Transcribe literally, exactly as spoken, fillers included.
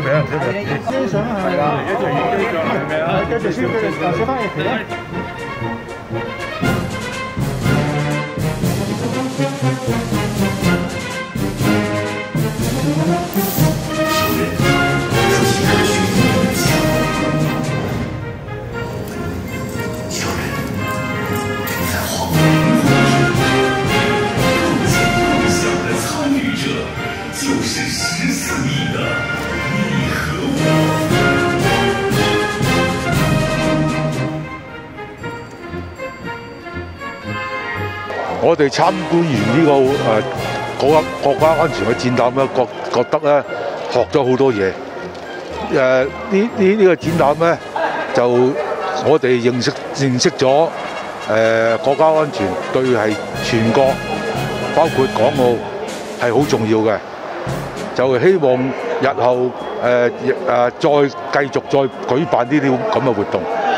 相，即係影相係啦， 一齊影張相係咪啊？ 繼續先，繼續寫翻嘢嚟啦。 就是十四亿的你和我。 我哋參觀完呢、這個誒國家國家安全嘅展覽咧，覺覺得咧學咗好多嘢。誒呢呢呢個展覽咧，就我哋認識認識咗誒、呃、國家安全對係全國，包括港澳係好重要嘅。就希望日後誒誒、呃、再繼續再舉辦呢啲咁嘅活動。